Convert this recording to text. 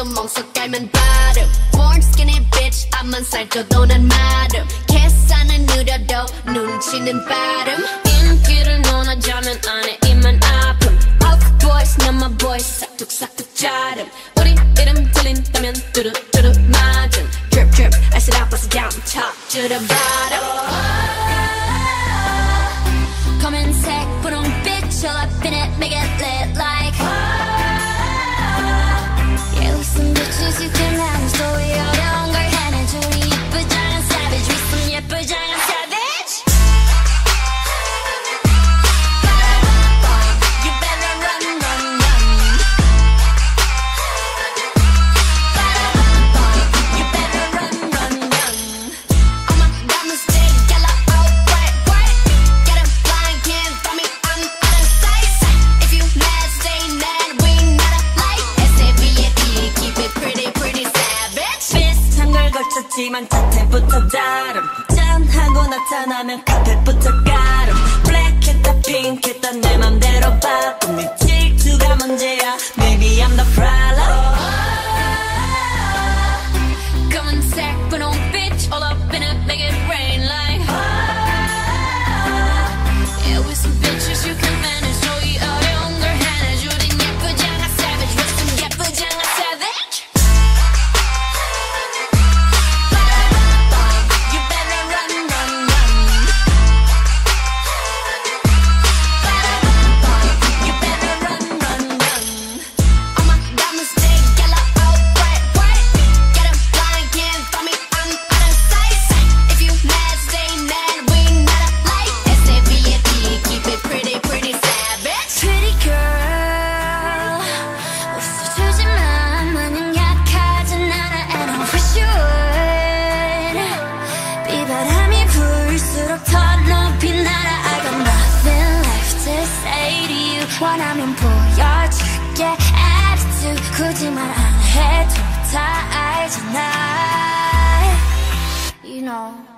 멍석 깔면 바름 Born skinny bitch 앞만 살쪄도 난 마름 계산은 느려도 눈치는 빠름 인기를 논하자면 안에 입만 아픔 Off boys 난 my boys 싹둑싹둑 자름 우리 이름 들린다면 뚜루뚜루 맞음 Drip drip I sit up bust it down top to the bottom 검은색 분홍빛 all up in it make it lit like Yeah we some bitches you can manage 또 어려운 걸 해내줘 우리 예쁘장한 savage we some 예쁘장한 savage You better run run run You better run run run Oh my god this big yellow oh bright bright Get a blind can't find me I'm out of sight If you mad stay mad we not alike S-A-V-A-D keep it pretty pretty savage 비슷한 걸 걸쳤지만 자태부터 다름 짠하고 나타나면 카펫부터 가름 블랙했다 핑크했다 내 맘대로 바꿈 네 질투가 문제야 Maybe I'm the problem 검은색 분홍빛 all up in it make it rain like Yeah we some bitches you can manage 또 이 어려운 걸 해내줘 우린 예쁘장한 savage we some 예쁘장한 savage You better run run run You better run run run Oh my god this big yellow oh bright bright Get a blind can't find me I'm out of sight If you mad stay mad we not alike S-A-V-A-D keep it pretty pretty savage Pretty girl 웃어주지만 마냥 약하진 않아 And I wish you would 비바람이 불수록 더 높이 날아 I got nothing left to say to you 원하면 보여줄게 attitude 굳이 말 안 해도 다 알잖아 You know